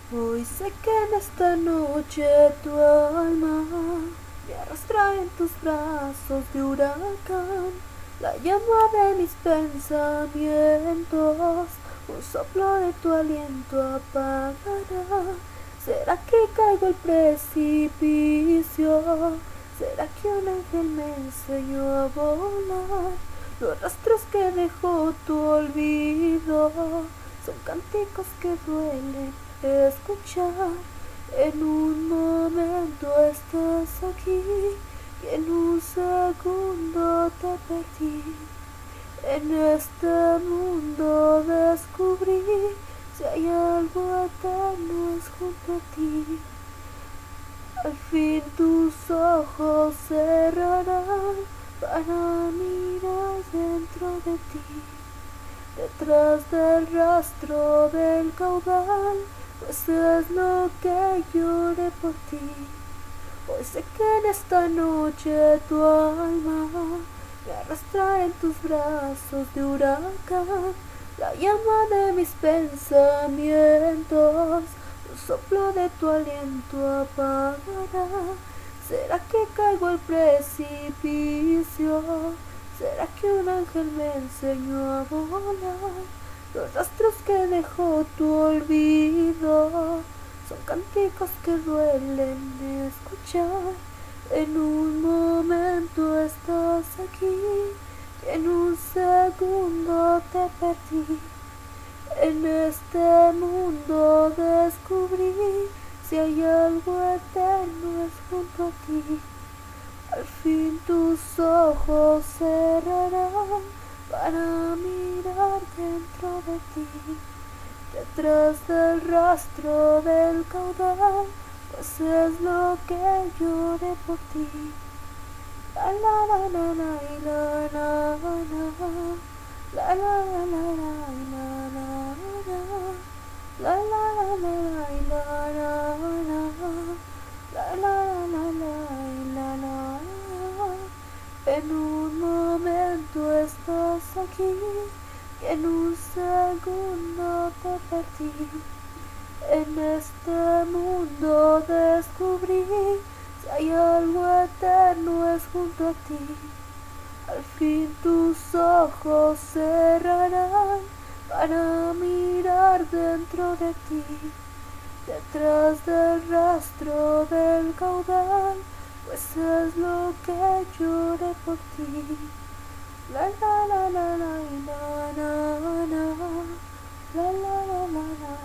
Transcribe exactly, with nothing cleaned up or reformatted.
Hoy sé que en esta noche tu alma me arrastra en tus brazos de huracán. La llama de mis pensamientos, un soplo de tu aliento apagará. ¿Será que caigo al precipicio? ¿Será que un ángel me enseñó a volar? Los rastros que dejó tu olvido son cánticos que duelen escuchar. En un momento estás aquí y en un segundo te perdí. En este mundo descubrí si hay algo eterno es junto a ti. Al fin tus ojos cerrarán para mirar dentro de ti. Detrás del rastro del caudal, pues es lo que lloré por ti. Hoy sé que en esta noche tu alma me arrastra en tus brazos de huracán. La llama de mis pensamientos, un soplo de tu aliento apagará. ¿Será que caigo al precipicio? ¿Será que un ángel me enseñó a volar? Los rastros que dejó tu olvido son cánticos que duelen escuchar. En un momento estás aquí, en un segundo te perdí. En este mundo descubrí si hay algo eterno es junto a ti. Al fin tus ojos cerrarán para mirar dentro de ti. Detrás del rastro del caudal, pues es lo que lloré por ti. La la la la la la la la la la la la la la la la la la. En un momento estás aquí, en un segundo te perdí. En este mundo descubrí si hay algo eterno es junto a ti. Al fin tus ojos cerrarán para mirar dentro de ti. Detrás del rastro del caudal, pues es lo que lloré por ti. La la la la la la la la la la la la.